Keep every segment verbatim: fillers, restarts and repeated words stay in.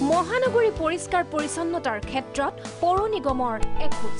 মহানগৰী পৰিষ্কাৰ পৰিচ্ছন্নতাৰ ক্ষেত্ৰত পৌৰ নিগমৰ এখোজ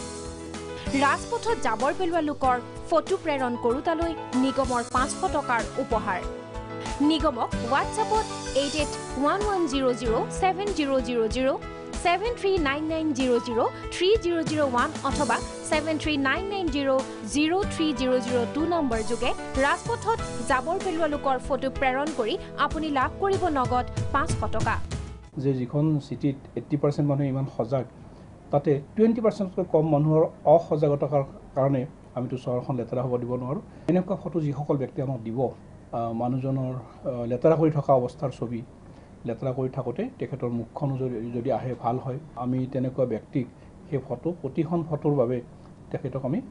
ৰাজপথত জাবৰ পেলোৱা লোকৰ ফটো প্ৰেৰণ কৰোতালৈ নিগমৰ পাঁচশ টকাৰ উপহাৰ নিগমক হোৱাটছএপত eight eight one one zero' zero' seven zero' zero' zero' seven three nine nine zero' zero' three zero' zero' one অথবা seven three nine nine zero' zero' three zero' zero' two number যোগে ৰাজপথত জাবৰ পেলোৱা লোকৰ photo প্ৰেৰণ কৰি আপুনি লাভ কৰিব নগদ পাঁচশ টকা যে যিখন চিটিত এইট্টি পাৰ্চেণ্ট মানুহ ইমান সজাগ তাতে টুৱেণ্টি পাৰ্চেণ্টতকৈ কম মানুহৰ অসজাগতাৰ কাৰণে আমিতো চহৰখন লেতেৰা হ'ব দিব নোৱাৰোঁ এনেকুৱা ফটো যিসকল ব্যক্তি আমাক দিব মানুহজনৰ লেতেৰা কৰি থকা অৱস্থাৰ ছবি লেতেৰা কৰি থাকোঁতে তেখেতৰ মুখখনো যদি যদি আহে ভাল হয় আমি তেনেকুৱা ব্যক্তিক সেই ফটো প্ৰতিখন ফটোৰ বাবে তেখেতক আমি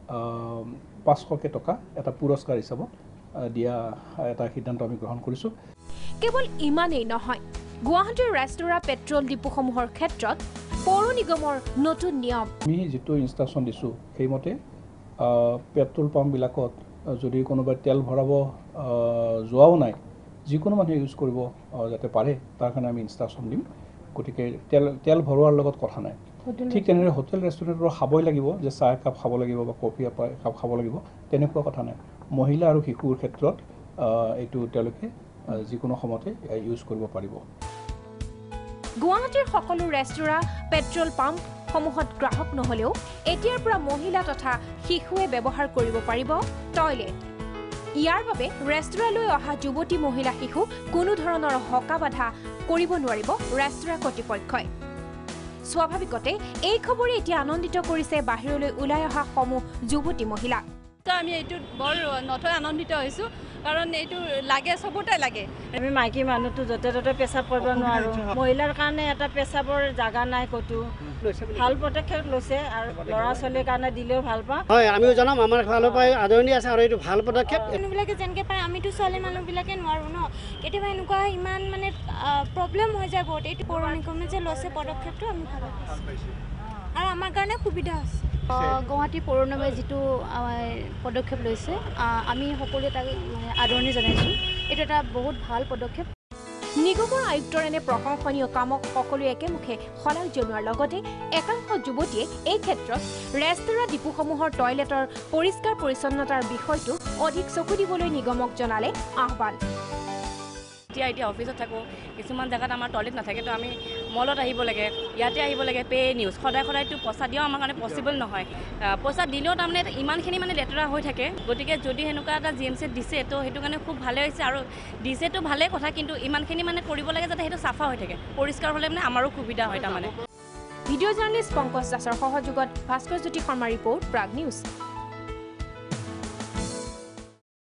পাঁচশকৈ টকা এটা পুৰস্কাৰ হিচাপত দিয়া এটা সিদ্ধান্ত আমি গ্ৰহণ কৰিছোঁ কেৱল ইমানেই নহয় গুৱাহাটীৰ ৰেস্তোৰাঁ পেট্ৰল ডিপুসমূহৰ ক্ষেত্ৰত পৌৰ নিগমৰ নতুন নিয়ম আমি যিটো ইনষ্ট্ৰাকশ্যন দিছোঁ সেইমতে পেট্ৰল পাম্পবিলাকত যদি কোনোবাই তেল ভৰাব যোৱাও নাই যিকোনো মানুহে ইউজ কৰিব যাতে পাৰে তাৰ কাৰণে আমি ইনষ্ট্ৰাকশ্যন দিম গতিকে তেল তেল ভৰোৱাৰ লগত কথা নাই ঠিক তেনেদৰে হোটেল ৰেষ্টুৰেণ্টৰ খাবই লাগিব যে চাহ একাপ খাব লাগিব বা কফি একাপ খাব লাগিব তেনেকুৱা কথা নাই মহিলা আৰু শিশুৰ ক্ষেত্ৰত এইটো তেওঁলোকে যিকোনো সময়তে ইউজ কৰিব পাৰিব গুৱাহাটীৰ সকলো ৰেস্তোৰাঁ পেট্ৰল পাম্পসমূহত গ্ৰাহক নহলেও এতিয়াৰ পৰা মহিলা তথা শিশুৱে ব্যৱহাৰ কৰিব পাৰিব টয়লেট ইয়াৰ বাবে ৰেস্তোৰাঁলৈ অহা যুৱতী মহিলা শিশু কোনো ধৰণৰ হকা বাধা কৰিব নোৱাৰিব ৰেস্তোৰাঁ কৰ্তৃপক্ষই স্বাভাৱিকতে এই খবৰে এতিয়া আনন্দিত কৰিছে বাহিৰলৈ ওলাই অহা সমূহ যুৱতী মহিলা আমি এইটো বৰ নথৈ আনন্দিত হৈছোঁ কাৰণ এইটো লাগে সবতে লাগে আমি মাইকী মানুহটো য'তে ত'তে পেচাব কৰিব নোৱাৰোঁ মহিলাৰ কাৰণে এটা পেচাবৰ জাগা নাই ক'তো ভাল পদক্ষেপ লৈছে আৰু ল'ৰা ছোৱালীৰ কাৰণে দিলেও ভাল পাওঁ হয় আমিও জনাম আমাৰ ফালৰ পৰা আদৰণি আছে আৰু এইটো ভাল পদক্ষেপ মানুহবিলাকে যেনেকৈ পাৰে আমিতো ছোৱালী মানুহবিলাকে নোৱাৰোঁ ন কেতিয়াবা এনেকুৱা ইমান মানে প্ৰব্লেম হৈ যায় বহুত এইটো পৌৰ নিগমে যে লৈছে পদক্ষেপটো আমি ভাল পাইছোঁ আৰু আমাৰ কাৰণে সুবিধা হৈছে গুৱাহাটী পৌৰ নিগমে যিটো পদক্ষেপ লৈছে আমি সকলোৱে তাক আদৰণি জনাইছোঁ এইটো এটা বহুত ভাল পদক্ষেপ নিগমৰ আয়ুক্তৰ এনে প্ৰশংসনীয় কামক সকলোৱে একেমুখে শলাগ জনোৱাৰ লগতে একাংশ যুৱতীয়ে এই ক্ষেত্ৰত ৰেস্তোৰাঁ ডিপুসমূহৰ টয়লেটৰ পৰিষ্কাৰ পৰিচ্ছন্নতাৰ বিষয়টো অধিক চকু দিবলৈ নিগমক জনালে আহ্বান এতিয়া এতিয়া অফিচত থাকোঁ কিছুমান জেগাত আমাৰ টয়লেট নাথাকে তো আমি মলত আহিব লাগে ইয়াতে আহিব লাগে পে নিউজ সদায় সদায়তো পইচা দিয়াও আমাৰ কাৰণে পচিবল নহয় পইচা দিলেও তাৰমানে ইমানখিনি মানে লেতেৰা হৈ থাকে গতিকে যদি সেনেকুৱা এটা জি এম চিত দিছে তো সেইটো কাৰণে খুব ভালে হৈছে আৰু দিছেতো ভালেই কথা কিন্তু ইমানখিনি মানে কৰিব লাগে যাতে সেইটো চাফা হৈ থাকে পৰিষ্কাৰ হ'লে মানে আমাৰো সুবিধা হয় তাৰমানে ভিডিঅ' জাৰ্নেলিষ্ট পংকজ দাসৰ সহযোগত ভাস্কৰ জ্যোতি শৰ্মা ৰিপৰ্ট প্ৰাগ নিউজ